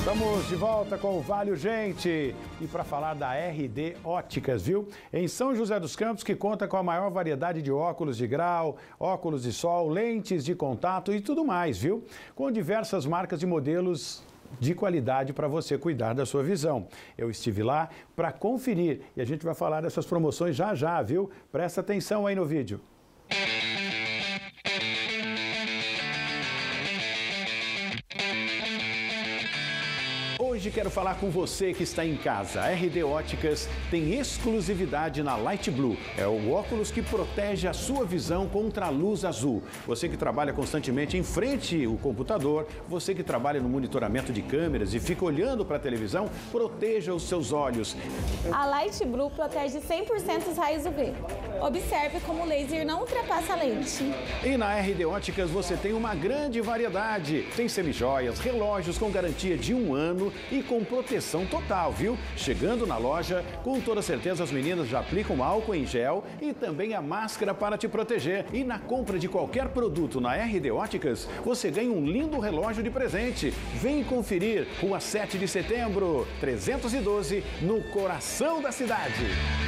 Estamos de volta com o Vale Urgente e para falar da RD Óticas, viu? Em São José dos Campos, que conta com a maior variedade de óculos de grau, óculos de sol, lentes de contato e tudo mais, viu? Com diversas marcas e modelos de qualidade para você cuidar da sua visão. Eu estive lá para conferir e a gente vai falar dessas promoções já já, viu? Presta atenção aí no vídeo. Hoje quero falar com você que está em casa. A RD Óticas tem exclusividade na Light Blue. É o óculos que protege a sua visão contra a luz azul. Você que trabalha constantemente em frente ao computador, você que trabalha no monitoramento de câmeras e fica olhando para a televisão, proteja os seus olhos. A Light Blue protege 100% os raios UV. Observe como o laser não ultrapassa a lente. E na RD Óticas você tem uma grande variedade. Tem semijoias, relógios com garantia de 1 ano e com proteção total, viu? Chegando na loja, com toda certeza as meninas já aplicam álcool em gel e também a máscara para te proteger. E na compra de qualquer produto na RD Óticas, você ganha um lindo relógio de presente. Vem conferir, Rua 7 de Setembro, 312, no coração da cidade.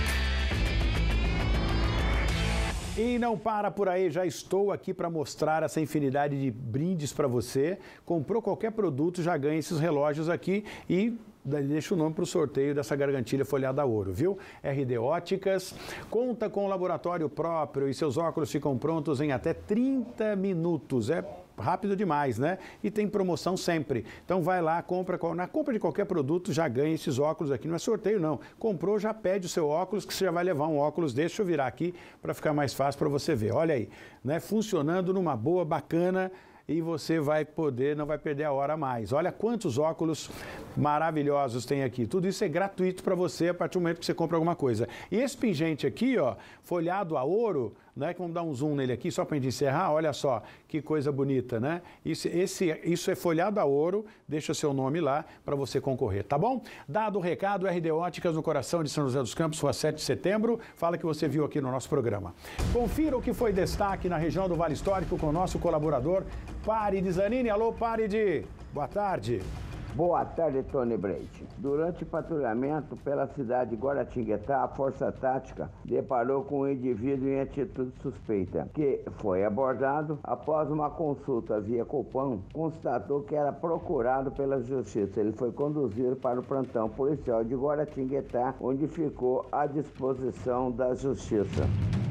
E não para por aí, já estou aqui para mostrar essa infinidade de brindes para você. Comprou qualquer produto, já ganha esses relógios aqui e deixa o nome para o sorteio dessa gargantilha folhada a ouro, viu? RD Óticas conta com um laboratório próprio e seus óculos ficam prontos em até 30 minutos. É rápido demais, né? E tem promoção sempre. Então vai lá, na compra de qualquer produto já ganha esses óculos aqui. Não é sorteio não. Comprou, já pede o seu óculos que você já vai levar um óculos. Deixa eu virar aqui para ficar mais fácil para você ver. Olha aí, né? Funcionando numa boa, bacana. E você vai poder, não vai perder a hora mais. Olha quantos óculos maravilhosos tem aqui. Tudo isso é gratuito para você a partir do momento que você compra alguma coisa. E esse pingente aqui, ó, folhado a ouro, né? Vamos dar um zoom nele aqui só para a gente encerrar. Olha só que coisa bonita, né? Isso é folhado a ouro. Deixa seu nome lá para você concorrer, tá bom? Dado o recado, RD Óticas no coração de São José dos Campos, Rua 7 de Setembro. Fala que você viu aqui no nosso programa. Confira o que foi destaque na região do Vale Histórico com o nosso colaborador Pari Zanini. Alô, Pari, boa tarde. Boa tarde, Tony Breit. Durante o patrulhamento pela cidade de Guaratinguetá, a Força Tática deparou com um indivíduo em atitude suspeita, que foi abordado após uma consulta via Copom, constatou que era procurado pela Justiça. Ele foi conduzido para o plantão policial de Guaratinguetá, onde ficou à disposição da Justiça.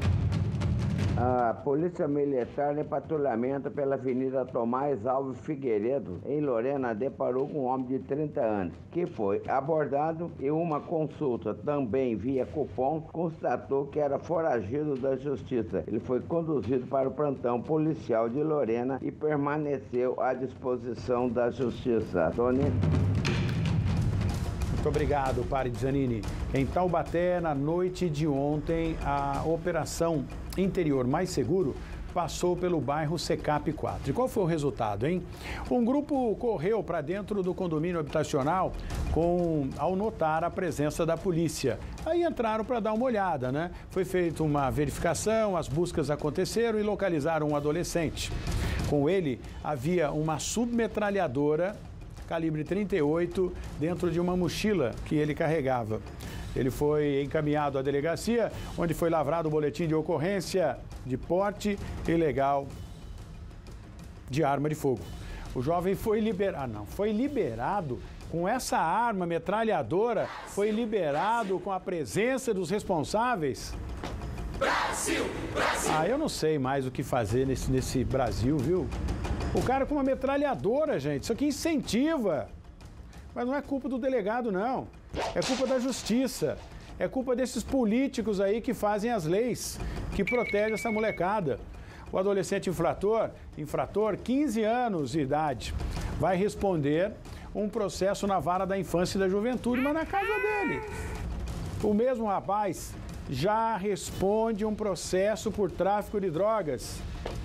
A Polícia Militar, em patrulhamento pela Avenida Tomás Alves Figueiredo, em Lorena, deparou com um homem de 30 anos, que foi abordado e uma consulta também via Copom constatou que era foragido da Justiça. Ele foi conduzido para o plantão policial de Lorena e permaneceu à disposição da Justiça. Tony? Muito obrigado, Pari Zanini. Em Taubaté, na noite de ontem, a Operação Interior Mais Seguro passou pelo bairro Secap 4. E qual foi o resultado, hein? Um grupo correu para dentro do condomínio habitacional ao notar a presença da polícia. Aí entraram para dar uma olhada, né? Foi feita uma verificação, as buscas aconteceram e localizaram um adolescente. Com ele havia uma submetralhadora calibre 38 dentro de uma mochila que ele carregava. Ele foi encaminhado à delegacia, onde foi lavrado o boletim de ocorrência de porte ilegal de arma de fogo. O jovem foi liberado com essa arma metralhadora, foi liberado com a presença dos responsáveis. Brasil, Brasil! Eu não sei mais o que fazer nesse Brasil, viu? O cara com uma metralhadora, gente, isso aqui incentiva. Mas não é culpa do delegado, não. É culpa da justiça. É culpa desses políticos aí que fazem as leis, que protegem essa molecada. O adolescente infrator, 15 anos de idade, vai responder um processo na vara da infância e da juventude, mas na casa dele. O mesmo rapaz já responde um processo por tráfico de drogas.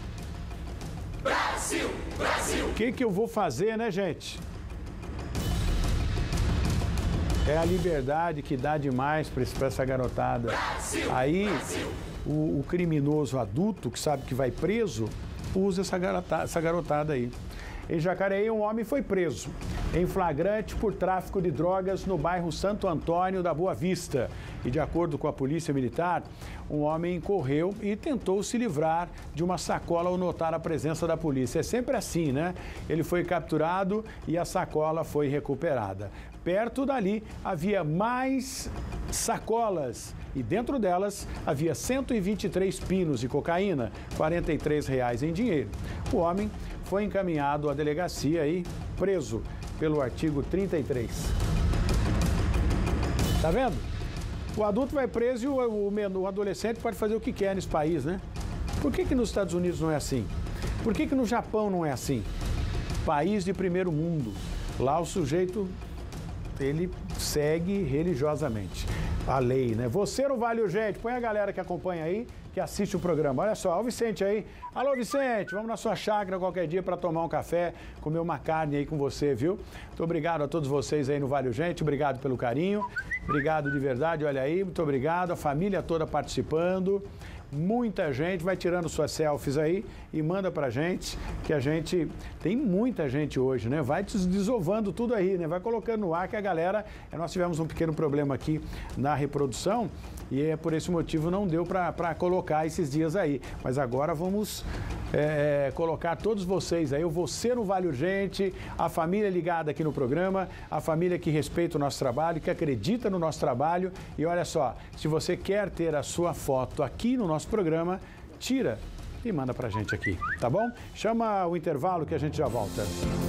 Brasil, Brasil! O que eu vou fazer, né, gente? É a liberdade que dá demais para essa garotada. Brasil, aí, Brasil. O criminoso adulto, que sabe que vai preso, usa essa garotada aí. Em Jacareí, um homem foi preso em flagrante por tráfico de drogas no bairro Santo Antônio da Boa Vista. E de acordo com a polícia militar, um homem correu e tentou se livrar de uma sacola ao notar a presença da polícia. É sempre assim, né? Ele foi capturado e a sacola foi recuperada. Perto dali havia mais sacolas e dentro delas havia 123 pinos de cocaína, R$ 43 em dinheiro. O homem foi encaminhado à delegacia e preso pelo artigo 33. Tá vendo? O adulto vai preso e o adolescente pode fazer o que quer nesse país, né? Por que nos Estados Unidos não é assim? Por que no Japão não é assim? País de primeiro mundo. Lá o sujeito, ele segue religiosamente a lei, né? Você não vale urgente. Põe a galera que acompanha aí, que assiste o programa. Olha só, o Vicente aí. Alô, Vicente, vamos na sua chácara qualquer dia para tomar um café, comer uma carne aí com você, viu? Muito obrigado a todos vocês aí no Vale Urgente. Obrigado pelo carinho. Obrigado de verdade, olha aí. Muito obrigado. A família toda participando. Muita gente, vai tirando suas selfies aí e manda pra gente, que a gente tem muita gente hoje, né? Vai desovando tudo aí, né? Vai colocando no ar que a galera... Nós tivemos um pequeno problema aqui na reprodução e é por esse motivo não deu para colocar esses dias aí. Mas agora vamos colocar todos vocês aí, o Você no Vale Urgente, a família ligada aqui no programa, a família que respeita o nosso trabalho, que acredita no nosso trabalho. E olha só, se você quer ter a sua foto aqui no nosso programa, tira e manda pra gente aqui, tá bom? Chama o intervalo que a gente já volta.